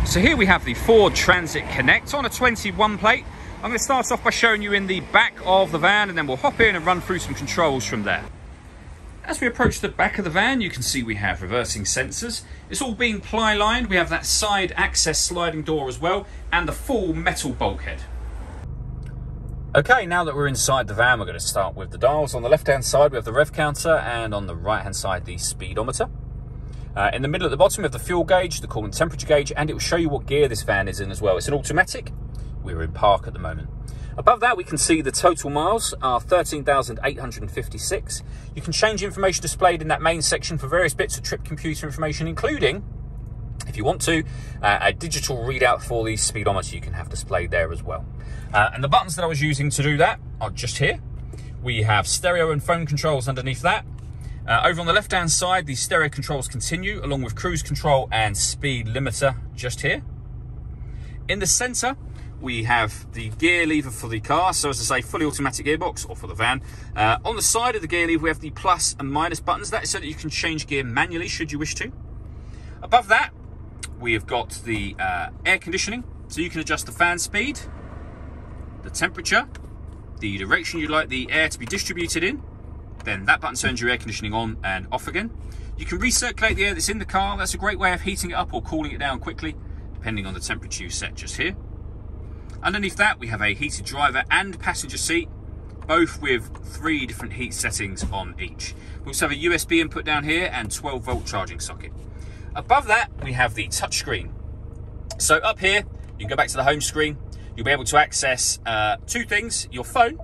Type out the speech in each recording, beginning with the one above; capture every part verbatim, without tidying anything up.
So here we have the Ford Transit Connect on a twenty-one plate. I'm going to start off by showing you in the back of the van, and then we'll hop in and run through some controls from there. As we approach the back of the van, you can see we have reversing sensors. It's all being ply lined. We have that side access sliding door as well, and the full metal bulkhead. Okay, now that we're inside the van, we're going to start with the dials. On the left hand side we have the rev counter, and on the right hand side the speedometer. Uh, in the middle at the bottom we have the fuel gauge, the coolant temperature gauge, and it will show you what gear this van is in as well. It's an automatic. We're in park at the moment. Above that we can see the total miles are thirteen thousand eight hundred fifty-six. You can change information displayed in that main section for various bits of trip computer information, including, if you want to, uh, a digital readout for the speedometer you can have displayed there as well. Uh, and the buttons that I was using to do that are just here. We have stereo and phone controls underneath that. Uh, over on the left hand side, the stereo controls continue, along with cruise control and speed limiter just here. In the centre, we have the gear lever for the car, so as I say, fully automatic gearbox, or for the van. Uh, on the side of the gear lever we have the plus and minus buttons. That is so that you can change gear manually should you wish to. Above that we have got the uh, air conditioning, so you can adjust the fan speed, the temperature, the direction you'd like the air to be distributed in. Then that button turns your air conditioning on and off again. You can recirculate the air that's in the car. That's a great way of heating it up or cooling it down quickly, depending on the temperature you set just here. Underneath that we have a heated driver and passenger seat, both with three different heat settings on each. We also have a U S B input down here and twelve volt charging socket. Above that we have the touchscreen. So up here you can go back to the home screen. You'll be able to access uh, two things: your phone.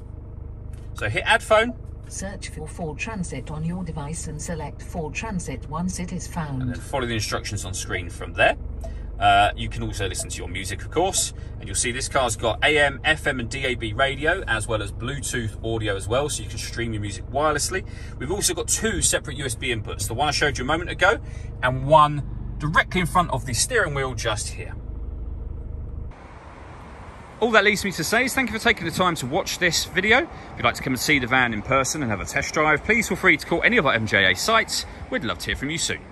So hit add phone. Search for Ford Transit on your device and select Ford Transit once it is found. And then follow the instructions on screen from there. Uh, you can also listen to your music, of course, and you'll see this car's got A M, F M and D A B radio, as well as Bluetooth audio as well, so you can stream your music wirelessly. We've also got two separate U S B inputs, the one I showed you a moment ago, and one directly in front of the steering wheel just here. All that leaves me to say is thank you for taking the time to watch this video. If you'd like to come and see the van in person and have a test drive, please feel free to call any of our M J A sites. We'd love to hear from you soon.